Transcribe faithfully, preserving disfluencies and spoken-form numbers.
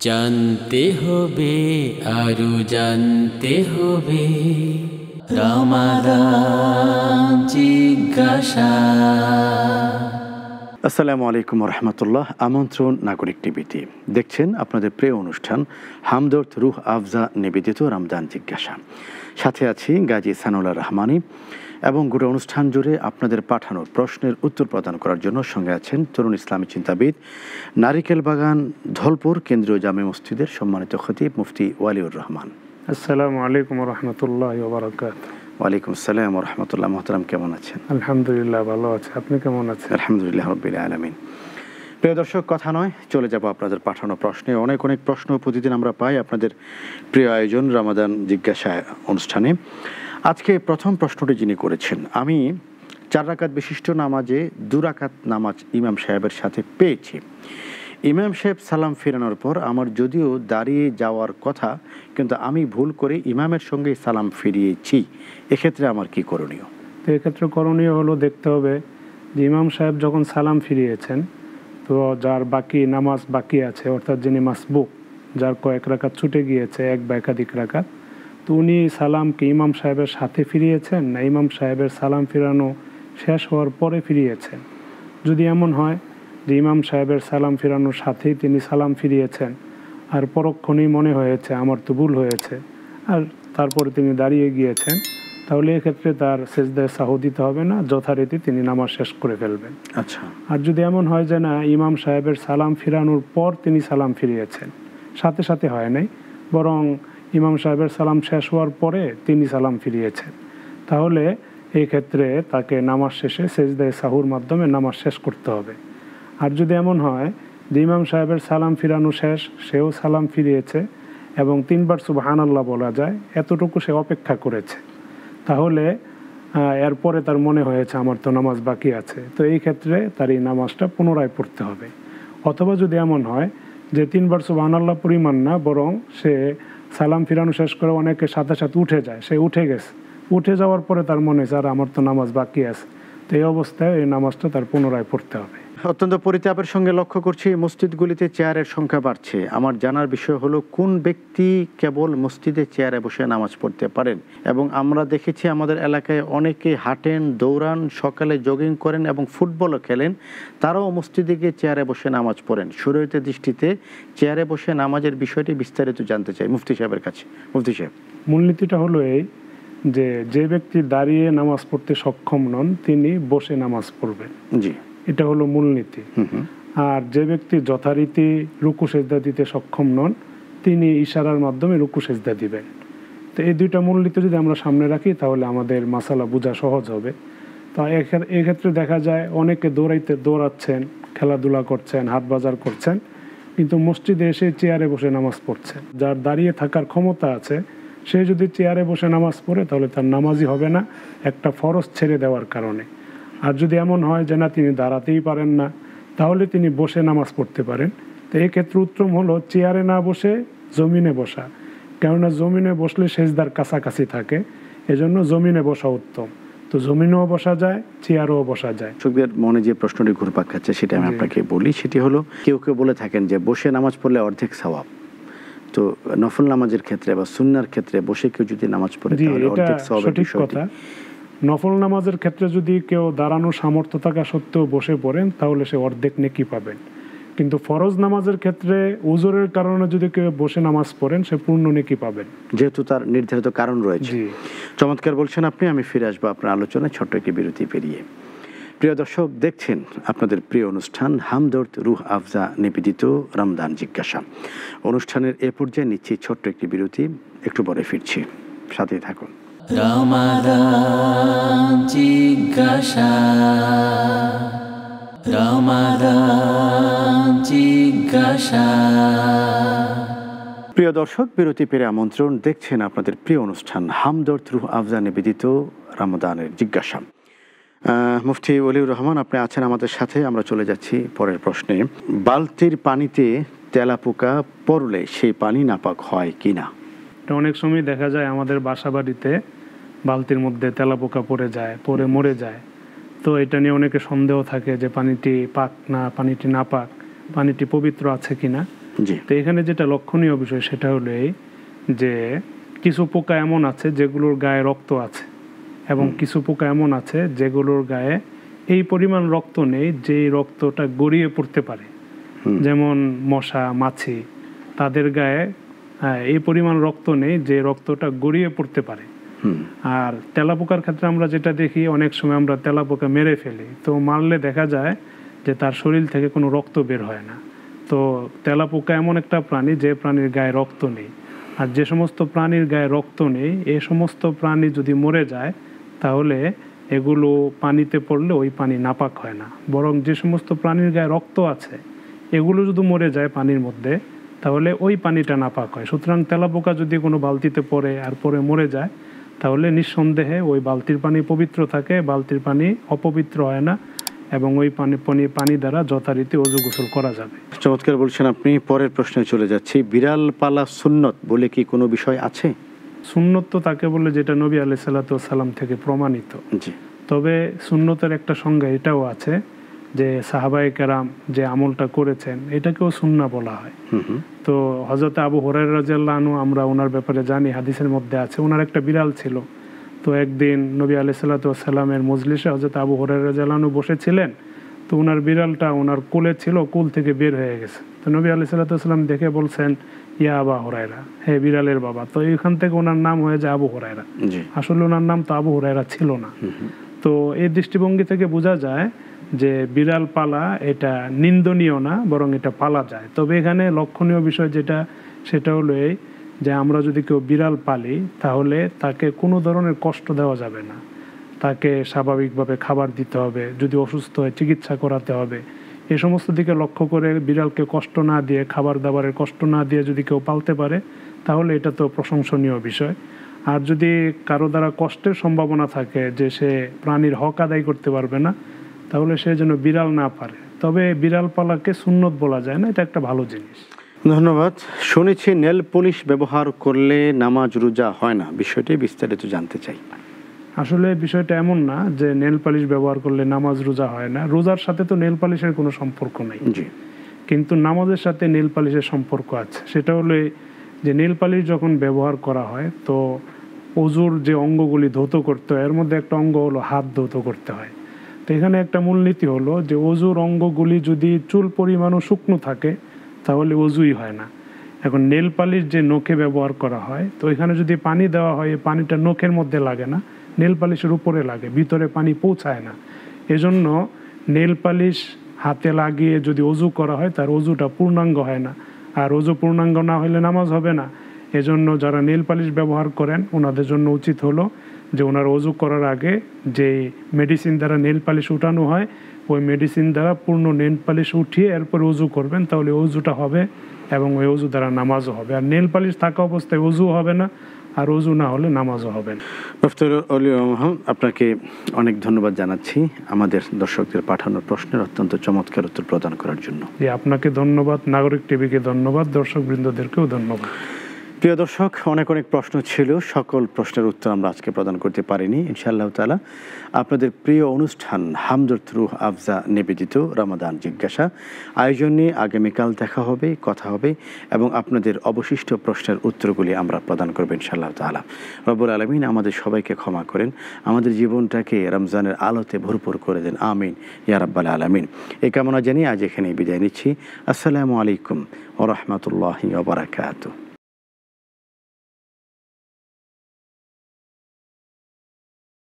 জানতে হবে আরো জানতে হবে রমাদান জিজ্ঞাসা। আসসালামু আলাইকুম রহমতুল্লাহ। আমন্ত্রণ নাগরিক টিভিতে দেখছেন আপনাদের প্রিয় অনুষ্ঠান হামদর্দ রুহ আফজা নিবেদিত রমজান জিজ্ঞাসা। সাথে আছি গাজী সানুল্লাহ রহমানী এবং গোটা অনুষ্ঠান জুড়ে আপনাদের পাঠানো প্রশ্নের উত্তর প্রদান করার জন্য সঙ্গে আছেন তরুণ ইসলামী চিন্তাবিদ, নারিকেল বাগান ধলপুর কেন্দ্রীয় জামে মসজিদের সম্মানিত খতিব মুফতি ওয়ালিউর রহমান। আসসালামু আলাইকুম রহমতুল্লাহি ওয়া বারাকাতুহু। ওয়ালাইকুম আসসালাম ওয়া রাহমাতুল্লাহ। মুহতারাম, কেমন আছেন? আলহামদুলিল্লাহ, ভালো আছি। আপনি কেমন আছেন? আলহামদুলিল্লাহ রাব্বিল আলামিন। প্রিয় দর্শক, কথা নয়, চলে যাব আপনাদের পাঠানো প্রশ্নে। অনেক অনেক প্রশ্ন প্রতিদিন আমরা পাই আপনাদের প্রিয় আয়োজন রমাদান জিজ্ঞাসা অনুষ্ঠানে। আজকে প্রথম প্রশ্নটি যিনি করেছেন, আমি চার রাকাত বিশিষ্ট নামাজে দু রাকাত নামাজ ইমাম সাহেবের সাথে পেয়েছি। ইমাম সাহেব সালাম ফেরানোর পর আমার যদিও দাঁড়িয়ে যাওয়ার কথা, কিন্তু আমি ভুল করে ইমামের সঙ্গে সালাম ফিরিয়েছি। এক্ষেত্রে আমার কি করণীয়? তো এক্ষেত্রে করণীয় হলো দেখতে হবে যে ইমাম সাহেব যখন সালাম ফিরিয়েছেন, তো যার বাকি নামাজ বাকি আছে, অর্থাৎ যিনি মাসবুক, যার কয়েক রাকাত ছুটে গিয়েছে, এক বা একাধিক রাকাত, তো উনি সালামকে ইমাম সাহেবের সাথে ফিরিয়েছেন না ইমাম সাহেবের সালাম ফিরানো শেষ হওয়ার পরে ফিরিয়েছেন। যদি এমন হয় যে ইমাম সাহেবের সালাম ফিরানোর সাথেই তিনি সালাম ফিরিয়েছেন, আর পরক্ষণেই মনে হয়েছে আমার তো ভুল হয়েছে, আর তারপরে তিনি দাঁড়িয়ে গিয়েছেন, তাহলে এক্ষেত্রে তার সেজদায় সাহু দিতে হবে না, যথারীতি তিনি নামাজ শেষ করে ফেলবেন। আচ্ছা। আর যদি এমন হয় যে না, ইমাম সাহেবের সালাম ফিরানোর পর তিনি সালাম ফিরিয়েছেন, সাথে সাথে হয় নাই, বরং ইমাম সাহেবের সালাম শেষ হওয়ার পরে তিনি সালাম ফিরিয়েছেন, তাহলে এই ক্ষেত্রে তাকে নামাজ শেষে সেজদায় সাহুর মাধ্যমে নামাজ শেষ করতে হবে। আর যদি এমন হয় যে ইমাম সাহেবের সালাম ফিরানো শেষ, সেও সালাম ফিরিয়েছে এবং তিনবার সুবহানাল্লাহ বলা যায় এতটুকু সে অপেক্ষা করেছে, তাহলে এরপরে তার মনে হয়েছে আমার তো নামাজ বাকি আছে, তো এই ক্ষেত্রে তার এই নামাজটা পুনরায় পড়তে হবে। অথবা যদি এমন হয় যে তিনবার সুবহানাল্লাহ পরিমাণ না, বরং সে সালাম ফিরানো শেষ করে অনেকের সাথে সাথে উঠে যায়, সে উঠে গেছে, উঠে যাওয়ার পরে তার মনে হয়েছে আর আমার তো নামাজ বাকি আছে, তো এই অবস্থায় এই নামাজটা তার পুনরায় পড়তে হবে। অত্যন্ত পরিতাপের সঙ্গে লক্ষ্য করছি মসজিদগুলিতে চেয়ারের সংখ্যা বাড়ছে। আমার জানার বিষয় হলো কোন ব্যক্তি কেবল মসজিদে চেয়ারে বসে নামাজ পড়তে পারেন, এবং আমরা দেখেছি আমাদের এলাকায় অনেকে হাঁটেন, দৌড়ান, সকালে জগিং করেন এবং ফুটবলও খেলেন, তারাও মসজিদে গিয়ে চেয়ারে বসে নামাজ পড়েন। শরীয়তের দৃষ্টিতে চেয়ারে বসে নামাজের বিষয়টি বিস্তারিত জানতে চাই মুফতি সাহেবের কাছে। মুফতি সাহেব, মূলনীতিটা হলো এই যে যে ব্যক্তি দাঁড়িয়ে নামাজ পড়তে সক্ষম নন তিনি বসে নামাজ পড়বেন। জি, এটা হলো মূলনীতি। আর যে ব্যক্তি যথারীতি রুকু সেজদা দিতে সক্ষম নন তিনি ইশারার মাধ্যমে রুকু সেজদা দিবেন। তো এই দুইটা মূলনীতি যদি আমরা সামনে রাখি তাহলে আমাদের মাসালা বোঝা সহজ হবে। তো এক্ষেত্রে দেখা যায় অনেকে দৌড়াইতে দৌড়াচ্ছেন, খেলাধুলা করছেন, হাট বাজার করছেন, কিন্তু মসজিদে এসে চেয়ারে বসে নামাজ পড়ছেন। যার দাঁড়িয়ে থাকার ক্ষমতা আছে সে যদি চেয়ারে বসে নামাজ পড়ে তাহলে তার নামাজই হবে না, একটা ফরজ ছেড়ে দেওয়ার কারণে। আর যদি এমন হয় যে না তিনি দাঁড়াতেই পারেন না, তাহলে তিনি বসে নামাজ পড়তে পারেন। তো এই ক্ষেত্রে উত্তম হলো চেয়ারে না বসে জমিনে বসা, কেননা জমিনে বসলে সেজদার কাছাকাছি থাকে, এজন্য জমিনে বসা উত্তম। তো জমিনেও বসা যায়, চেয়ারেও বসা যায়। চোখের মনে যে প্রশ্নটি ঘুরপাক খাচ্ছে সেটা আমি আপনাকে বলি। সেটি হলো, কেউ কেউ বলে থাকেন যে বসে নামাজ পড়লে অর্ধেক সওয়াব। তো নফল নামাজের ক্ষেত্রে বা সুন্নার ক্ষেত্রে বসে কেউ যদি নামাজ পড়ে তাহলে অর্ধেক সওয়াবের সঠিক কথা। নফল নামাজের ক্ষেত্রে যদি কেউ দাঁড়ানোর সামর্থ্য থাকা সত্ত্বেও বসে পড়েন তাহলে সে অর্ধেক নেকি পাবেন, কিন্তু ফরজ নামাজের ক্ষেত্রে উজুরের কারণে যদি কেউ বসে নামাজ পড়েন সে পূর্ণ নেকি পাবেন, যেহেতু তার নির্ধারিত কারণ রয়েছে। চমৎকার বলছেন আপনি। আমি ফিরে আসবো আপনার আলোচনায় ছোট্ট একটি বিরতি পেরিয়ে। প্রিয় দর্শক, দেখছেন আপনাদের প্রিয় অনুষ্ঠান হামদর্দ রুহ আফজা নিবেদিত রমজান জিজ্ঞাসা। অনুষ্ঠানের এ পর্যায়ে নিচ্ছি ছোট্ট একটি বিরতি, একটু পরে ফিরছি, সাথেই থাকুন। রমাদান জিজ্ঞাসা, রমাদান জিজ্ঞাসা। প্রিয় দর্শক, বিরতি পেরে আমন্ত্রণ। দেখছেন আপনাদের প্রিয় অনুষ্ঠান হামদর্দ রুহ আফজা নিবেদিত রমাদানের জিজ্ঞাসা। মুফতি ওয়ালিউর রহমান আপনি আছেন আমাদের সাথে। আমরা চলে যাচ্ছি পরের প্রশ্নে। বালতির পানিতে তেলাপোকা পড়লে সেই পানি নাপাক হয় কিনা? অনেক সময় দেখা যায় আমাদের বাসা বাড়িতে বালতির মধ্যে তেলাপোকা পড়ে যায়, পড়ে মরে যায়। তো এটা নিয়ে অনেকে সন্দেহ থাকে যে পানিটি পাক না পানিটি না পাক, পানিটি পবিত্র আছে কিনা। তো এখানে যেটা লক্ষণীয় বিষয় সেটা হলো এই যে কিছু পোকা এমন আছে যেগুলোর গায়ে রক্ত আছে এবং কিছু পোকা এমন আছে যেগুলোর গায়ে এই পরিমাণ রক্ত নেই যে রক্তটা গড়িয়ে পড়তে পারে। যেমন মশা, মাছি, তাদের গায়ে এই পরিমাণ রক্ত নেই যে রক্তটা গড়িয়ে পড়তে পারে। আর তেলাপোকার ক্ষেত্রে আমরা যেটা দেখি, অনেক সময় আমরা তেলাপোকা মেরে ফেলি, তো মারলে দেখা যায় যে তার শরীর থেকে কোনো রক্ত বের হয় না। তো তেলাপোকা এমন একটা প্রাণী যে প্রাণীর গায়ে রক্ত নেই। আর যে সমস্ত প্রাণীর গায়ে রক্ত নেই, এই সমস্ত প্রাণী যদি মরে যায় তাহলে এগুলো পানিতে পড়লে ওই পানি নাপাক হয় না, বরং যে সমস্ত প্রাণীর গায়ে রক্ত আছে এগুলো যদি মরে যায় পানির মধ্যে তাহলে ওই পানিটা নাপাক হয়। সুতরাং তেলাপোকা যদি কোনো বালতিতে পড়ে আর পরে মরে যায় তাহলে নিঃসন্দেহে ওই বালতির পানি পবিত্র থাকে, বালতির পানি অপবিত্র হয় না এবং ওই পানি পানি পানি দ্বারা যথারীতি ওযু গোসল করা যাবে। চমৎকার বলছেন আপনি। পরের প্রশ্নে চলে যাচ্ছি। বিড়াল পালা সুন্নত বলে কি কোনো বিষয় আছে? সুন্নত তো তাকে বলে যেটা নবী আলাইহিস সালাতু ওয়াস সালাম থেকে প্রমাণিত। জি। তবে সুন্নতের একটা সংজ্ঞা এটাও আছে যে সাহাবায়ে কেরাম যে আমলটা করেছেন এটাকেও সুন্নাহ বলা হয়। তো হযরত আবু হুরায়রা রাদিয়াল্লাহু আনহু আমরা ওনার ব্যাপারে জানি, হাদিসের মধ্যে আছে ওনার একটা বিড়াল ছিল। তো একদিন নবী আলাইহিস সালাতু ওয়াস সালামের মজলিসে হযরত আবু হুরায়রা রাদিয়াল্লাহু আনহু বসেছিলেন। তো ওনার বিড়ালটা ওনার কোলে ছিল, কোল থেকে বের হয়ে গেছে। তো নবী আলাইহিস সালাতু ওয়াস সালাম দেখে বলছেন, ইয়া আবু হুরায়রা, হে বিড়ালের বাবা। তো এইখান থেকে ওনার নাম হয়ে যায় আবু হুরায়রা। আসলে ওনার নাম তো আবু হুরায়রা ছিল না। তো এই দৃষ্টিভঙ্গি থেকে বোঝা যায় যে বিড়াল পালা এটা নিন্দনীয় না, বরং এটা পালা যায়। তবে এখানে লক্ষণীয় বিষয় যেটা সেটা হলো এই যে আমরা যদি কেউ বিড়াল পালি তাহলে তাকে কোনো ধরনের কষ্ট দেওয়া যাবে না। তাকে স্বাভাবিকভাবে খাবার দিতে হবে, যদি অসুস্থ হয় চিকিৎসা করাতে হবে। এই সমস্ত দিকে লক্ষ্য করে বিড়ালকে কষ্ট না দিয়ে, খাবার দাবারের কষ্ট না দিয়ে যদি কেউ পালতে পারে তাহলে এটা তো প্রশংসনীয় বিষয়। আর যদি কারো দ্বারা কষ্টের সম্ভাবনা থাকে যে সে প্রাণীর হক আদায় করতে পারবে না তাহলে সে যেন বিড়াল না পারে। তবে বিড়াল পালাকে সুন্নত বলা যায় না, এটা একটা ভালো জিনিস। ধন্যবাদ। শুনেছি নেল পলিশ ব্যবহার করলে নামাজ রোজা হয় না, বিষয়টি বিস্তারিত জানতে চাই। আসলে বিষয়টা এমন না যে নেল পালিশ ব্যবহার করলে নামাজ রোজা হয় না। রোজার সাথে তো নেল পালিশের কোনো সম্পর্ক নেই, কিন্তু নামাজের সাথে নেল পালিশের সম্পর্ক আছে। সেটা হলো যে নেল পালিশ যখন ব্যবহার করা হয় তো ওযুর যে অঙ্গগুলি ধৌত করতে হয় এর মধ্যে একটা অঙ্গ হলো হাত ধৌত করতে হয়। তো এখানে একটা মূলনীতি হলো যে ওযুর অঙ্গগুলি যদি চুল পরিমাণও শুকনো থাকে তাহলে ওযুই হয় না। এখন নেল পালিশ যে নখে ব্যবহার করা হয় তো এখানে যদি পানি দেওয়া হয় এই পানিটা নখের মধ্যে লাগে না, নেল পালিশের উপরে লাগে, ভিতরে পানি পৌঁছায় না। এজন্য নেল পালিশ হাতে লাগিয়ে যদি ওযু করা হয় তার ওযুটা পূর্ণাঙ্গ হয় না, আর ওযু পূর্ণাঙ্গ না হলে নামাজ হবে না। এজন্য যারা নেল পালিশ ব্যবহার করেন ওনাদের জন্য উচিত হলো যে ওনার ওযু করার আগে যে মেডিসিন দ্বারা নেল পালিশ উঠানো হয় ওই মেডিসিন দ্বারা পূর্ণ নেল পালিশ উঠিয়ে এরপর ওযু করবেন, তাহলে ওযুটা হবে এবং ওই ওযু দ্বারা নামাজও হবে। আর নেল পালিশ থাকা অবস্থায় ওযু হবে না, আর ওযু না হলে নামাজও হবে না। মুফতি আপনাকে অনেক ধন্যবাদ জানাচ্ছি আমাদের দর্শকদের পাঠানো প্রশ্নের অত্যন্ত চমৎকার উত্তর প্রদান করার জন্য। জি, আপনাকে ধন্যবাদ, নাগরিক টিভিকে ধন্যবাদ, দর্শকবৃন্দদেরকেও ধন্যবাদ। প্রিয় দর্শক, অনেক অনেক প্রশ্ন ছিল, সকল প্রশ্নের উত্তর আমরা আজকে প্রদান করতে পারিনি। ইনশাআল্লাহ তাআলা আপনাদের প্রিয় অনুষ্ঠান হামদর্দ রুহ আফজা নিবেদিত রমাদান জিজ্ঞাসা আয়োজন নিয়ে আগামীকাল দেখা হবে, কথা হবে এবং আপনাদের অবশিষ্ট প্রশ্নের উত্তরগুলি আমরা প্রদান করব ইনশাআল্লাহ তাআলা। রব্বুল আলামিন আমাদের সবাইকে ক্ষমা করেন, আমাদের জীবনটাকে রমজানের আলোতে ভরপুর করে দেন, আমিন ইয়া রাব্বাল আলামিন। এই কামনা জানিয়ে আজ এখানেই বিদায় নিচ্ছি। আসসালামু আলাইকুম ওয়া রাহমাতুল্লাহি ওয়া বারাকাতুহু।